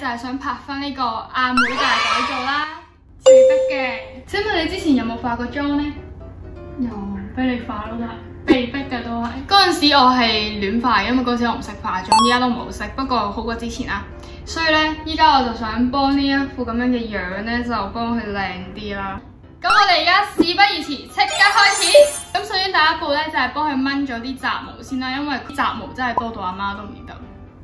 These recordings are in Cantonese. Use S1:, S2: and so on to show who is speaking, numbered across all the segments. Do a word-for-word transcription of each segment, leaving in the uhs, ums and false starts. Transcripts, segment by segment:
S1: 就係想拍翻呢個阿妹大改造啦，自得嘅。請問你之前有冇化過妝呢？有，俾你化咯，都係被逼嘅都係。嗰陣時我係亂化，因為嗰陣時我唔識化妝，依家都唔係好識，不過好過之前啦。所以咧，依家我就想幫呢一副咁樣嘅樣咧，就幫佢靚啲啦。咁我哋而家事不宜遲，即刻開始。咁首先第一步咧就係幫佢掹咗啲雜毛先啦，因為雜毛真係多到阿媽都唔認得。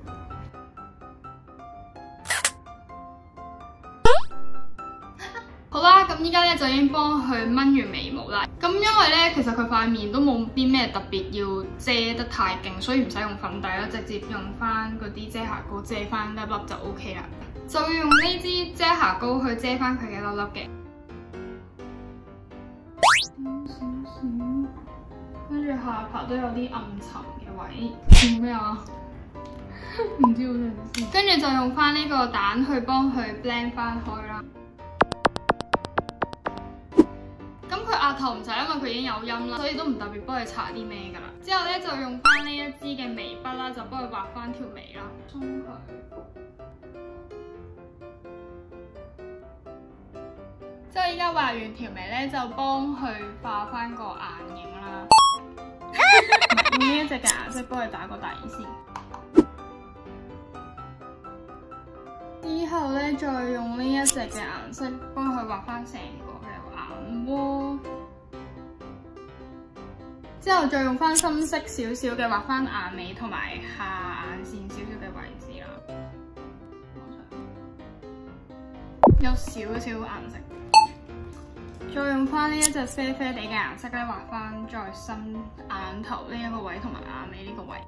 S1: 好啦，咁依家咧就已經幫佢掹完眉毛啦。咁因為咧，其實佢塊面都冇啲咩特別要遮得太勁，所以唔使用，用粉底啦，直接用翻嗰啲遮瑕膏遮翻粒粒就 O K 啦。就要用呢支遮瑕膏去遮翻佢嘅粒粒嘅。少少，跟住下巴都有啲暗沉嘅位。做咩啊？唔知好想知。跟住就用翻呢個蛋去幫佢 blend 翻開啦。咁佢額頭唔使，因為佢已經有陰啦，所以都唔特別幫佢搽啲咩噶啦。之後咧就用翻呢一支嘅眉筆啦，就幫佢畫翻條眉啦，鬆佢。之後依家畫完條眉咧，就幫佢化翻個眼影啦。用呢一隻嘅顏色幫佢打個底先。之後咧再用呢一隻嘅顏色幫佢畫翻成個嘅眼窩。之後再用翻深色少少嘅畫翻眼尾同埋下眼線少少嘅位置啦。有少少顏色。再用翻呢一隻啡啡地嘅顏色咧，畫翻再深眼頭呢一個位同埋眼尾呢個位。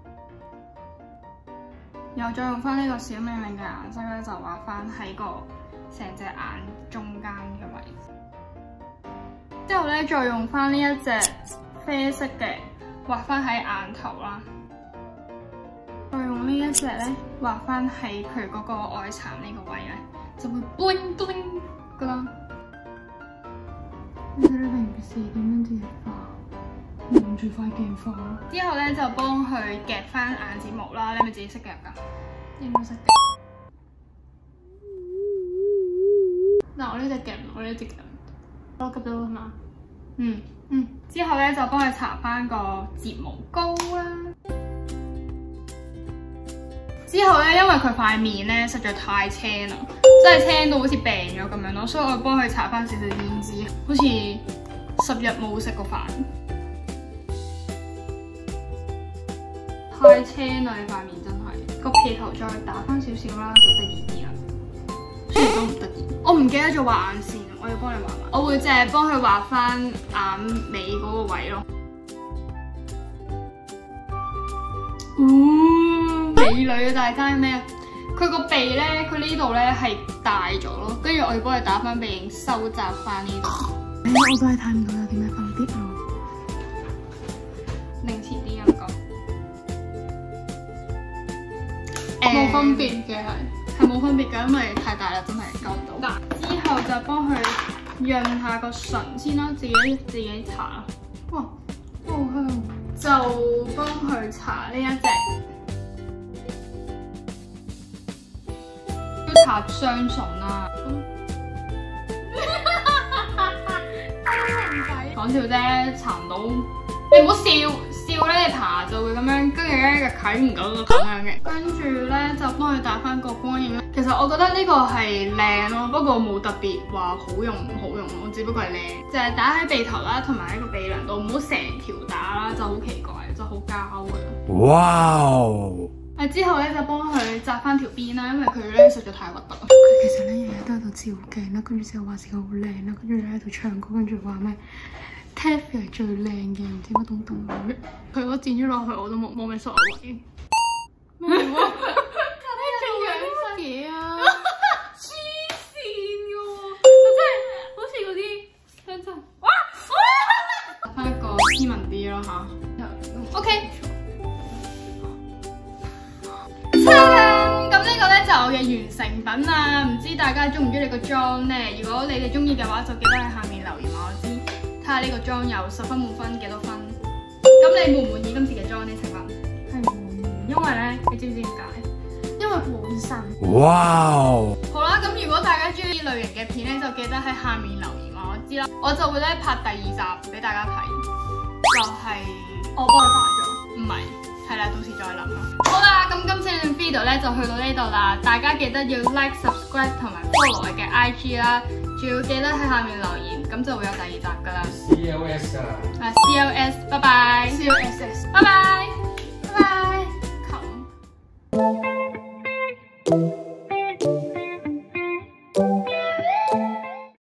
S1: 又再用翻呢個小命令嘅顏色咧，就畫翻喺個成隻眼中間嘅位置。之後咧，再用翻呢一隻啡色嘅畫翻喺眼頭啦。再用呢一隻咧畫翻喺佢嗰個外蠶呢個位咧，就會 bling bling 噶啦。你睇你平時點樣自己化？望住塊鏡化。之後咧就幫佢夾翻眼睫毛啦，你係咪自己識夾㗎？應該識夾。嗱，我呢隻夾，我呢隻夾，我夾到係嘛？嗯嗯。之後咧就幫佢搽翻個睫毛膏啦。之後咧，因為佢塊面咧實在太青啦，真係青到好似病咗咁樣咯，所以我幫佢搽翻少少胭脂，好似十日冇食過飯。太青啦！你塊面真係個皮頭再打翻少少啦，就得意啲啦。雖然都唔得意，我唔記得咗畫眼線，我要幫你畫埋。我會淨係幫佢畫翻眼尾嗰個位咯。嗯，美女啊！但係爭咩啊？佢個鼻咧，佢呢度咧係大咗咯，跟住我要幫佢打翻鼻影，收窄翻呢度。哎呀，我都係睇唔到有啲咩分別咯。擰前啲啊，唔該。冇分別嘅係，係冇分別嘅，因為太大啦，真係救唔到。嗱，之後就幫佢潤下個唇先啦，自己自己搽。哇，好香！就幫佢搽呢一隻。搽雙唇啦，講笑啫，搽唔到，你唔好笑，笑咧你搽就會咁樣，跟住咧就睇唔到個咁樣嘅。跟住咧就幫佢打翻個光影啦。其實我覺得呢個係靚咯，不過冇特別話好用唔好用咯，只不過係靚，就係打喺鼻頭啦，同埋喺個鼻梁度，唔好成條打啦，就好奇怪，就好膠嘅。哇！誒之後咧就幫佢紮翻條辮啦，因為佢咧實在太核突。佢其實咧日日都喺度照鏡啦，跟住之後話自己好靚啦，跟住咧喺度唱歌，跟住話咩 Taffy 係最靚嘅，唔知乜東東嘅。佢我剪咗落去我都冇冇咩所謂。咩嚟喎？你做樣乜嘢啊？黐線嘅喎！我真係好似嗰啲真真。哇！翻一個斯文啲咯嚇。OK。咁呢個咧就係我嘅完成品啦，唔知大家中唔中意個妝呢？如果你哋中意嘅話，就記得喺下面留言話我知，睇下呢個妝有十分滿分幾多分。咁你滿唔滿意今次嘅妝呢？請問係唔滿意，因為咧，你知唔知點解？因為
S2: 佢本身。
S3: 哇！
S1: 好啦，咁如果大家中意呢類型嘅片咧，就記得喺下面留言話我知啦，我就會咧拍第二集俾大家睇，就係、是、
S2: 我幫你拍咗，
S1: 唔係，係啦，到時再諗啦。好啦，咁今次嘅 video 咧就去到呢度啦，大家記得要 like、subscribe 同埋 follow 我嘅 I G 啦，仲要記得喺下面留言，咁就會有第二集噶啦。
S3: C L S 啊，
S1: 啊 C L S， 拜拜。
S2: C L S S，
S1: 拜拜。